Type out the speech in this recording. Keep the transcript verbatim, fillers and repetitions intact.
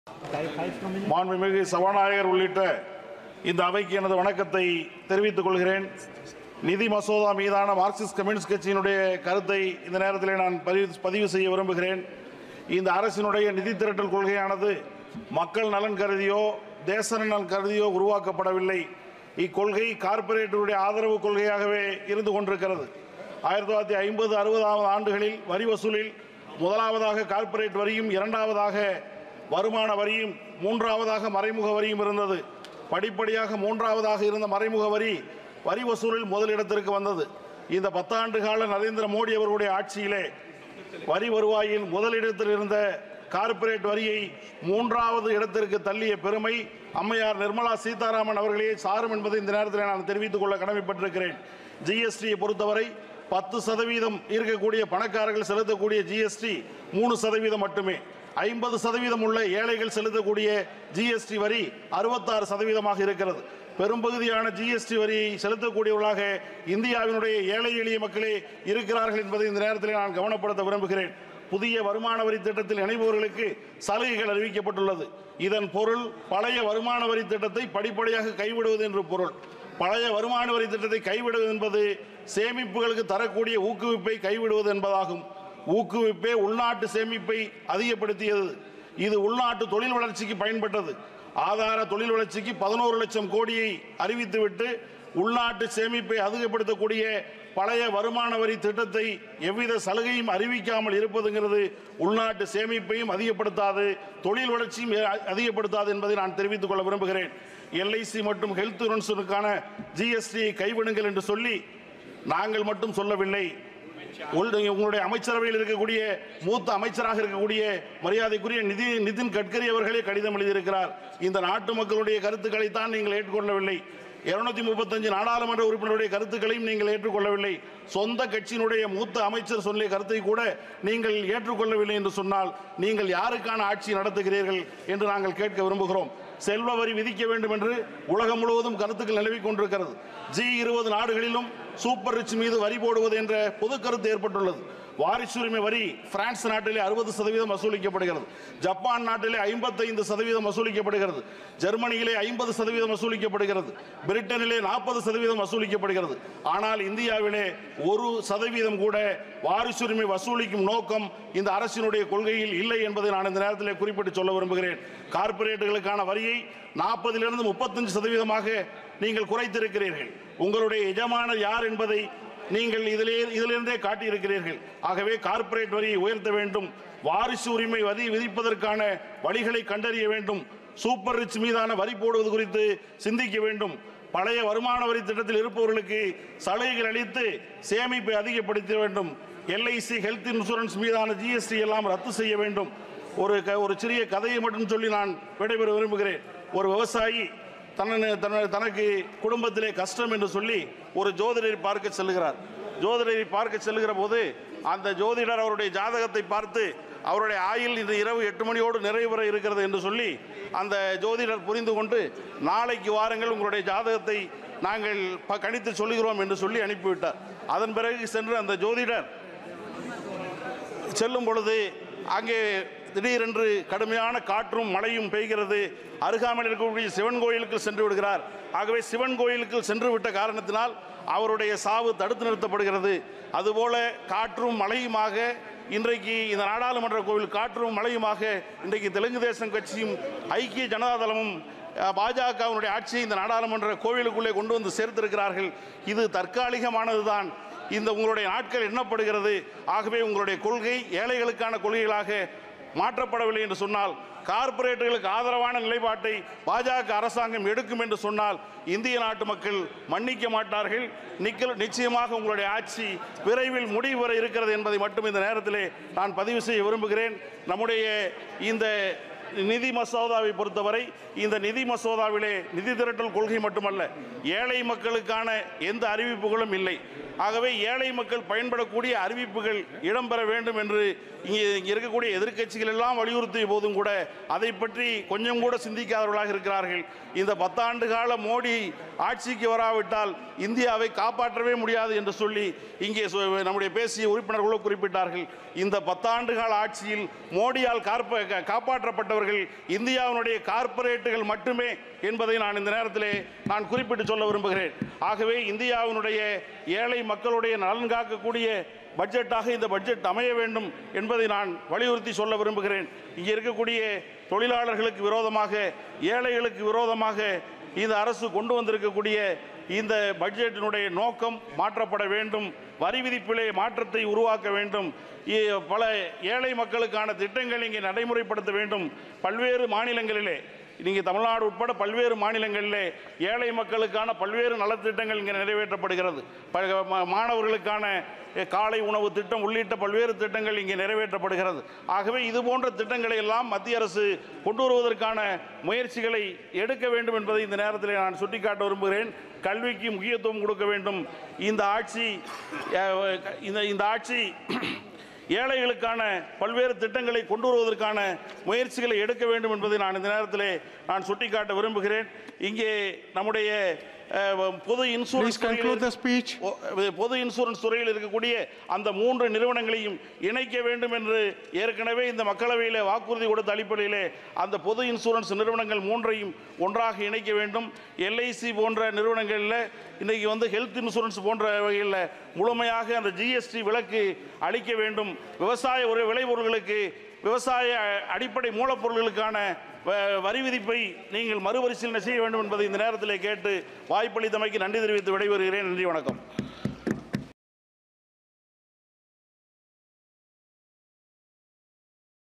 மாண்புமிகு சபாநாயகர் உள்ளிட்ட இந்த அவைக்கு எனது வணக்கத்தை தெரிவித்துக் கொள்கிறேன். நிதி மசோதா மீதான மார்க்சிஸ்ட் கம்யூனிஸ்ட் கட்சியினுடைய கருத்தை இந்த நேரத்தில் நான் பதிவு செய்ய விரும்புகிறேன். இந்த அரசினுடைய நிதி திரட்டல் கொள்கையானது மக்கள் நலன் கருதியோ தேச நலன் கருதியோ உருவாக்கப்படவில்லை. இக்கொள்கை கார்ப்பரேட்டுடைய ஆதரவு கொள்கையாகவே இருந்து கொண்டிருக்கிறது. ஆயிரத்தி தொள்ளாயிரத்தி ஐம்பது அறுபதாவது ஆண்டுகளில் வரி வசூலில் முதலாவதாக கார்ப்பரேட் வரியும், இரண்டாவதாக வருமான வரியும், மூன்றாவதாக மறைமுக வரியும் இருந்தது. படிப்படியாக மூன்றாவதாக இருந்த மறைமுக வரி வரி வசூலில் முதலிடத்திற்கு வந்தது. இந்த பத்தாண்டு கால நரேந்திர மோடி அவர்களுடைய ஆட்சியிலே வரி வருவாயில் முதலிடத்தில் இருந்த கார்ப்பரேட் வரியை மூன்றாவது இடத்திற்கு தள்ளிய பெருமை அம்மையார் நிர்மலா சீதாராமன் அவர்களே சாரும் என்பதை இந்த நேரத்தில் நான் தெரிவித்துக் கொள்ள கடமைப்பட்டிருக்கிறேன். ஜிஎஸ்டியை பொறுத்தவரை பத்து சதவீதம் இருக்கக்கூடிய பணக்காரர்கள் செலுத்தக்கூடிய ஜிஎஸ்டி மூணு சதவீதம் மட்டுமே. ஐம்பது சதவீதம் உள்ள ஏழைகள் செலுத்தக்கூடிய ஜிஎஸ்டி வரி அறுபத்தாறு சதவீதமாக இருக்கிறது. பெரும்பகுதியான ஜிஎஸ்டி வரியை செலுத்தக்கூடியவர்களாக இந்தியாவினுடைய ஏழை எளிய மக்களே இருக்கிறார்கள் என்பதை இந்த நேரத்தில் நான் கவனப்படுத்த விரும்புகிறேன். புதிய வருமான வரி திட்டத்தில் இணைபவர்களுக்கு சலுகைகள் அறிவிக்கப்பட்டுள்ளது. இதன் பொருள் பழைய வருமான வரி திட்டத்தை படிப்படியாக கைவிடுவது என்று பொருள். பழைய வருமான வரி திட்டத்தை கைவிடுவது என்பது சேமிப்புகளுக்கு தரக்கூடிய ஊக்குவிப்பை கைவிடுவது என்பதாகும். ஊக்குவிப்பே உள்நாட்டு சேமிப்பை அதிகப்படுத்தியது. இது உள்நாட்டு தொழில் வளர்ச்சிக்கு பயன்பட்டது. ஆதார தொழில் வளர்ச்சிக்கு பதினோரு லட்சம் கோடியை அறிவித்துவிட்டு உள்நாட்டு சேமிப்பை அதிகப்படுத்தக்கூடிய பழைய வருமான வரி திட்டத்தை எவ்வித சலுகையும் அறிவிக்காமல் இருப்பதுங்கிறது உள்நாட்டு சேமிப்பையும் அதிகப்படுத்தாது, தொழில் வளர்ச்சியும் அதிகப்படுத்தாது என்பதை நான் தெரிவித்துக் கொள்ள விரும்புகிறேன். எல்ஐசி மற்றும் ஹெல்த் இன்சூரன்ஸுக்கான ஜிஎஸ்டியை கைவிடுங்கள் என்று சொல்லி நாங்கள் மட்டும் சொல்லவில்லை. உங்களுடைய அமைச்சரவையில் இருக்கக்கூடிய மூத்த அமைச்சராக இருக்கக்கூடிய மரியாதைக்குரிய நிதி நிதின் கட்கரி அவர்களே கடிதம் எழுதியிருக்கிறார். இந்த நாட்டு மக்களுடைய கருத்துக்களை தான் நீங்கள் ஏற்றுக்கொள்ளவில்லை. இருநூத்தி முப்பத்தஞ்சு நாடாளுமன்ற உறுப்பினருடைய கருத்துக்களையும் நீங்கள் ஏற்றுக்கொள்ளவில்லை. சொந்த கட்சியினுடைய மூத்த அமைச்சர் சொல்லிய கருத்தை கூட நீங்கள் ஏற்றுக்கொள்ளவில்லை என்று சொன்னால் நீங்கள் யாருக்கான ஆட்சி நடத்துகிறீர்கள் என்று நாங்கள் கேட்க விரும்புகிறோம். செல்வ வரி விதிக்க வேண்டும் என்று உலகம் முழுவதும் கருத்துக்கள் நிலவிக் கொண்டிருக்கிறது. ஜி இருபது நாடுகளிலும் சூப்பர் ரிச் மீது வரி போடுவது என்ற பொது கருத்து ஏற்பட்டுள்ளது. வாரிசுரிமை வரி பிரான்ஸ் நாட்டிலே அறுபது சதவீதம் வசூலிக்கப்படுகிறது. ஜப்பான் நாட்டிலே ஐம்பத்தைந்து சதவீதம் வசூலிக்கப்படுகிறது. ஜெர்மனியிலே ஐம்பது சதவீதம் வசூலிக்கப்படுகிறது. பிரிட்டனிலே நாற்பது சதவீதம் வசூலிக்கப்படுகிறது. ஆனால் இந்தியாவிலே ஒரு சதவீதம் கூட வாரிசுரிமை வசூலிக்கும் நோக்கம் இந்த அரசினுடைய கொள்கையில் இல்லை என்பதை நான் இந்த நேரத்தில் குறிப்பிட்டு சொல்ல விரும்புகிறேன். கார்ப்பரேட்டுகளுக்கான வரியை நாற்பதிலிருந்து முப்பத்தஞ்சு சதவீதமாக நீங்கள் குறைத்திருக்கிறீர்கள். உங்களுடைய எஜமானர் யார் என்பதை நீங்கள் இதிலே இதிலிருந்தே காட்டியிருக்கிறீர்கள். ஆகவே கார்ப்பரேட் வரியை உயர்த்த வேண்டும். வாரிசு உரிமை வரி விதிப்பதற்கான வழிகளை கண்டறிய வேண்டும். சூப்பர் ரிச் மீதான வரி போடுவது குறித்து சிந்திக்க வேண்டும். பழைய வருமான வரி திட்டத்தில் இருப்பவர்களுக்கு சலுகைகள் அளித்து சேமிப்பை அதிகப்படுத்த வேண்டும். எல்ஐசி ஹெல்த் இன்சூரன்ஸ் மீதான ஜிஎஸ்டி எல்லாம் ரத்து செய்ய வேண்டும். ஒரு ஒரு சிறிய கதையை மட்டும் சொல்லி நான் விடைபெற விரும்புகிறேன். ஒரு விவசாயி தனக்கு குடும்பத்திலே கஷ்டம் என்று சொல்லி ஒரு ஜோதிடரை பார்க்க செல்கிறார். ஜோதிடரை பார்க்க செல்கிற போது அந்த ஜோதிடர் அவருடைய ஜாதகத்தை பார்த்து அவருடைய ஆயுள் இந்த இரவு எட்டு மணியோடு நிறைவுற இருக்கிறது என்று சொல்லி அந்த ஜோதிடர் புரிந்து கொண்டு நாளைக்கு வாருங்கள், உங்களுடைய ஜாதகத்தை நாங்கள் கணித்து சொல்லுகிறோம் என்று சொல்லி அனுப்பிவிட்டார். அதன் பிறகு சென்று அந்த ஜோதிடர் செல்லும் பொழுது அங்கே திடீரென்று கடுமையான காற்றும் மழையும் பெய்கிறது. அருகாமையில் இருக்கக்கூடிய சிவன் கோயிலுக்கு சென்று விடுகிறார். ஆகவே சிவன் கோயிலுக்கு சென்று விட்ட காரணத்தினால் அவருடைய சாவு தடுத்து நிறுத்தப்படுகிறது. அதுபோல காற்றும் மழையுமாக இன்றைக்கு இந்த நாடாளுமன்ற கோவில் காற்றும் மழையுமாக இன்றைக்கு தெலுங்கு தேசம் கட்சியும் ஐக்கிய ஜனதா தளமும் பாஜகவினுடைய ஆட்சியை இந்த நாடாளுமன்ற கோவிலுக்குள்ளே கொண்டு வந்து சேர்த்திருக்கிறார்கள். இது தற்காலிகமானதுதான். இந்த உங்களுடைய நாட்கள் எண்ணப்படுகிறது. ஆகவே உங்களுடைய கொள்கை ஏழைகளுக்கான கொள்கைகளாக மாற்றப்படவில்லை என்று சொன்னால், கார்ப்பரேட்டுகளுக்கு ஆதரவான நிலைப்பாட்டை பாஜக அரசாங்கம் எடுக்கும் என்று சொன்னால் இந்திய நாட்டு மக்கள் மன்னிக்க மாட்டார்கள். நிச்சயமாக உங்களுடைய ஆட்சி விரைவில் முடிவு வர இருக்கிறது என்பதை மட்டும் இந்த நேரத்திலே நான் பதிவு செய்ய விரும்புகிறேன். நம்முடைய இந்த நிதி மசோதாவை பொறுத்தவரை இந்த நிதி மசோதாவிலே நிதி திரட்டல் கொள்கை மட்டுமல்ல, ஏழை மக்களுக்கான எந்த அறிவிப்புகளும் இல்லை. ஆகவே ஏழை மக்கள் பயன்படக்கூடிய அறிவிப்புகள் இடம்பெற வேண்டும் என்று இங்கே இங்கே இருக்கக்கூடிய எதிர்க்கட்சிகள் எல்லாம் வலியுறுத்திய போதும் கூட அதை பற்றி கொஞ்சம் கூட சிந்திக்காதவர்களாக இருக்கிறார்கள். இந்த பத்தாண்டு கால மோடி ஆட்சிக்கு வராவிட்டால் இந்தியாவை காப்பாற்றவே முடியாது என்று சொல்லி இங்கே நம்முடைய பேசிய உறுப்பினர்களும் குறிப்பிட்டார்கள். இந்த பத்தாண்டு கால ஆட்சியில் மோடியால் காப்பாற்றப்பட்டவர்கள் இந்தியாவினுடைய கார்ப்பரேட்டுகள் மட்டுமே என்பதை நான் இந்த நேரத்திலே நான் குறிப்பிட்டு சொல்ல விரும்புகிறேன். ஆகவே இந்தியாவினுடைய ஏழை மக்களுடைய நலன் காக்கக்கூடிய பட்ஜெட்டாக இந்த பட்ஜெட் அமைய வேண்டும் என்பதை நான் வலியுறுத்தி சொல்ல விரும்புகிறேன். இங்கே இருக்கக்கூடிய தொழிலாளர்களுக்கு விரோதமாக, ஏழைகளுக்கு விரோதமாக இந்த அரசு கொண்டு வந்திருக்கக்கூடிய இந்த பட்ஜெட்டினுடைய நோக்கம் மாற்றப்பட வேண்டும். வரி விதிப்பிலே மாற்றத்தை உருவாக்க வேண்டும். பல ஏழை மக்களுக்கான திட்டங்கள் இங்கே நடைமுறைப்படுத்த வேண்டும். பல்வேறு மாநிலங்களிலே, நீங்கள் தமிழ்நாடு உட்பட பல்வேறு மாநிலங்களிலே ஏழை மக்களுக்கான பல்வேறு நலத்திட்டங்கள் இங்கே நிறைவேற்றப்படுகிறது. மாணவர்களுக்கான காலை உணவு திட்டம் உள்ளிட்ட பல்வேறு திட்டங்கள் இங்கே நிறைவேற்றப்படுகிறது. ஆகவே இது போன்ற திட்டங்களை எல்லாம் மத்திய அரசு கொண்டு வருவதற்கான முயற்சிகளை எடுக்க வேண்டும் என்பதை இந்த நேரத்தில் நான் சுட்டிக்காட்ட விரும்புகிறேன். கல்விக்கு முக்கியத்துவம் கொடுக்க வேண்டும். இந்த ஆட்சி இந்த ஆட்சி ஏழைகளுக்கான பல்வேறு திட்டங்களை கொண்டு வருவதற்கான முயற்சிகளை எடுக்க வேண்டும் என்பதை நான் இந்த நேரத்தில் நான் சுட்டிக்காட்ட விரும்புகிறேன். இங்கே நம்முடைய பொது இன்சூரன்ஸ் பொது இன்சூரன்ஸ் துறையில் இருக்கக்கூடிய அந்த மூன்று நிறுவனங்களையும் இணைக்க வேண்டும் என்று ஏற்கனவே இந்த மக்களவையில் வாக்குறுதி கொடுத்த அடிப்படையிலே அந்த பொது இன்சூரன்ஸ் நிறுவனங்கள் மூன்றையும் ஒன்றாக இணைக்க வேண்டும். எல்ஐசி போன்ற நிறுவனங்களில் இன்றைக்கி வந்து ஹெல்த் இன்சூரன்ஸ் போன்ற வகையில் முழுமையாக அந்த ஜிஎஸ்டி விலக்கு அளிக்க வேண்டும். விவசாய ஒரு விளைபொருட்களுக்கு, விவசாய அடிப்படை மூலப்பொருட்களுக்கான வரி விதிப்பை நீங்கள் மறுபரிசீலனை செய்ய வேண்டும் என்பதை இந்த நேரத்தில் கேட்டு வாய்ப்பளித்தமைக்கு நன்றி தெரிவித்து விடைபெறுகிறேன். நன்றி, வணக்கம்.